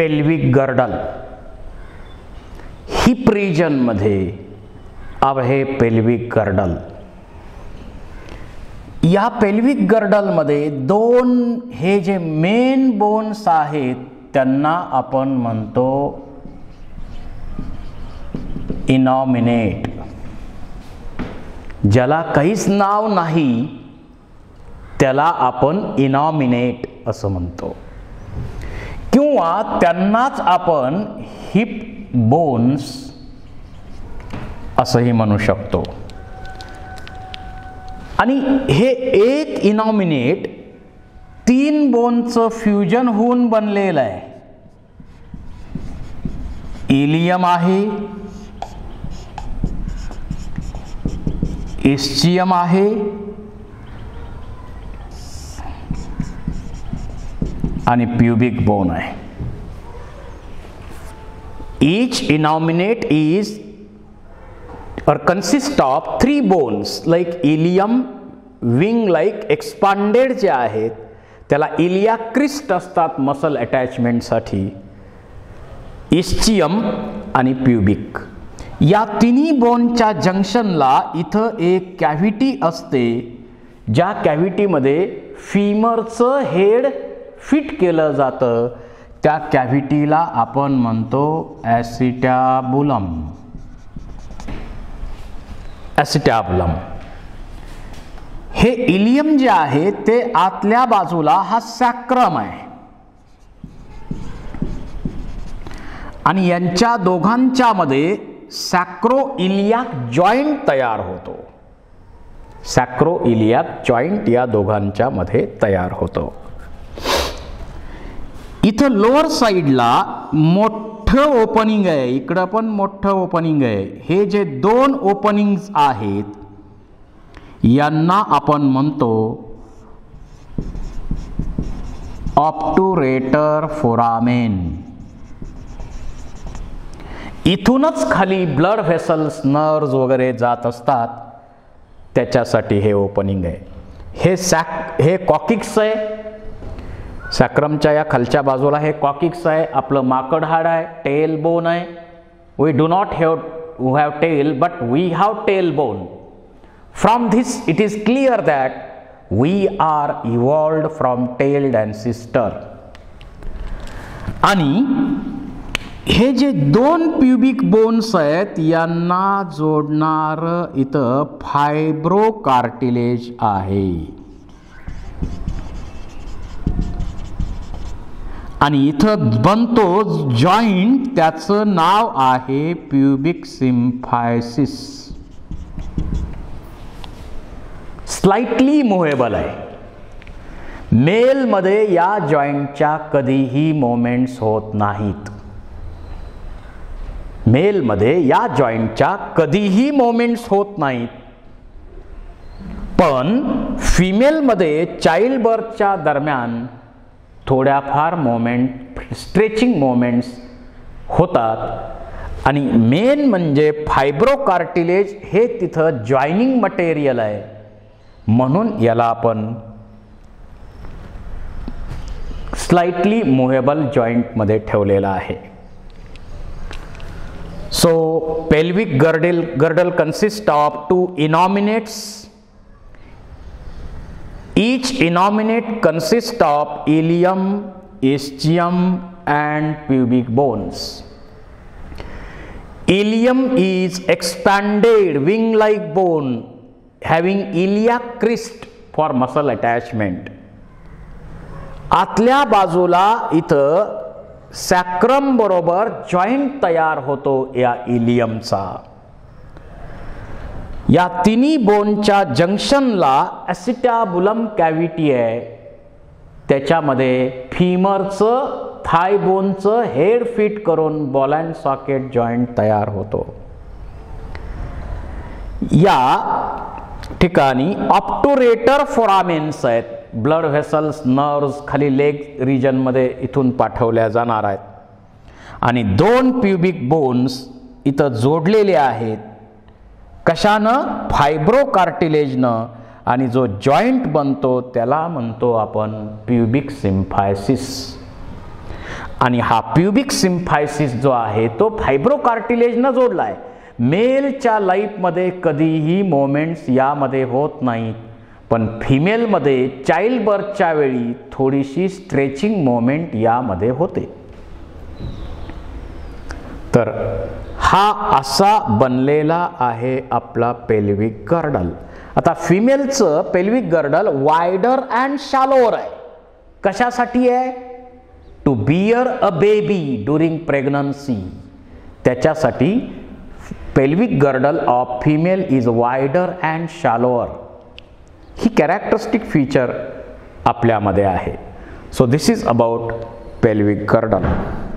Pelvic girdle, heap region मध्ये आहे pelvic girdle. या पेल्विक गर्डल मध्ये दोन हे जे मेन बोन्स आहेत त्यांना आपण म्हणतो इनॉमिनेट. ज्याला काहीच नाव नाही त्याला आपण इनॉमिनेट असं म्हणतो, किंवा त्यांनाच आपण हिप बोन्स असंही म्हणू शकतो. आणि हे एक इनॉमिनेट 3 बोनचं फ्युजन होऊन बनलेलं आहे. इलियम आहे, इस्चियम आहे आणि प्यूबिक बोन आहे. Each innominate is or consists of 3 bones like ilium, wing like expanded जे आहेत त्याला इलिया क्रिस्ट असतात मसल अटॅचमेंट साठी, इस्चियम आणि प्यूबिक. या तिन्ही बोनच्या जंक्शनला इथं एक कॅव्हिटी असते, ज्या कॅव्हिटीमध्ये फीमरचं हेड फिट केलं जातं. त्या कॅव्हिटीला आपण म्हणतो ॲसिटॅबुलम. ॲसिटॅबुलम हे इलियम जे आहे ते आतल्या बाजूला हा सॅक्रम आहे आणि यांच्या दोघांच्या मध्ये सॅक्रो इलियाक जॉइंट तयार होतो. सॅक्रो इलियाक जॉइंट या दोघांच्या मध्ये तयार होतो. इथं लोअर साइडला मोठं ओपनिंग आहे, इकडं पण मोठं ओपनिंग आहे. हे जे 2 ओपनिंग्स आहेत यांना आपण म्हणतो ऑब्टुरेटर फोरामेन. इथूनच खाली ब्लड व्हेसल्स, नर्व्स वगैरे जात असतात, त्याच्यासाठी हे ओपनिंग आहे. हे कॉकिक्स आहे. सॅक्रमच्या या खालच्या बाजूला हे कॉकिक्स आहे. आपलं माकड हाड आहे, टेल बोन आहे. We do not have tail but we have tail bone. From this it is clear that we are evolved from tailed ancestor. आणि हे जे 2 प्यूबिक बोन्स आहेत यांना जोडणार इथं फायब्रो कार्टिलेज आहे आणि इथं बनतो जॉइंट, त्याचं नाव आहे प्यूबिक सिम्फायसिस. स्लाइटली मुव्हेबल आहे. मेल मध्ये या जॉइंटच्या कधीही मोमेंट्स होत नाहीत. मेल मध्ये या जॉइंटच्या कधीही मोमेंट्स होत नाहीत. पण फिमेल मध्ये चाइल्ड बर्थच्या दरम्यान थोड्याफार मोमेंट, स्ट्रेचिंग मोमेंट्स होतात. आणि मेन म्हणजे फायब्रो कार्टिलेज हे तिथं जॉइनिंग मटेरियल आहे, म्हणून याला आपण स्लाइटली मुव्हेबल जॉइंट मध्ये ठेवलेला आहे. So pelvic girdle consists of 2 innominates. Each innominate consists of ilium, ischium and pubic bones. Ilium is expanded wing-like bone having iliac crest for muscle attachment. आतल्या बाजूला इथं सॅक्रम बरोबर जॉइंट तयार होतो या इलियमचा. या तिन्ही बोनच्या जंक्शनला ॲसिटॅबुलम कॅव्हिटी आहे. त्याच्यामध्ये फीमरचं, थाय बोनचं हेड फिट करून बॉल अँड सॉकेट जॉइंट तयार होतो. या ठिकाणी ऑब्टुरेटर फोरामेन्स आहेत. ब्लड व्हेसल्स, नर्व्स खाली लेग रिजन मध्ये इथून पाठवल्या जाणार आहेत. आणि 2 प्यूबिक बोन्स इथं जोडलेले आहेत. कशानं? फायब्रो कार्टिलेजनं. आणि जो जॉइंट बनतो त्याला म्हणतो आपण प्यूबिक सिम्फायसिस. आणि हा प्युबिक सिम्फायसिस जो आहे तो फायब्रोकार्टिलेजनं जोडला आहे. मेलच्या लाईफमध्ये कधीही मोमेंट्स यामध्ये होत नाहीत, पण फिमेलमध्ये चाइल्ड बर्थच्या वेळी थोडीशी स्ट्रेचिंग मोमेंट यामध्ये होते. तर हा असा बनलेला आहे आपला पेल्विक गर्डल. आता फिमेलचं pelvic girdle wider and shallower आहे. कशासाठी आहे? To bear a baby during pregnancy. त्याच्यासाठी pelvic girdle of female is wider and shallower. ही कॅरेक्टरिस्टिक फीचर आपल्यामध्ये आहे. So this is about pelvic girdle.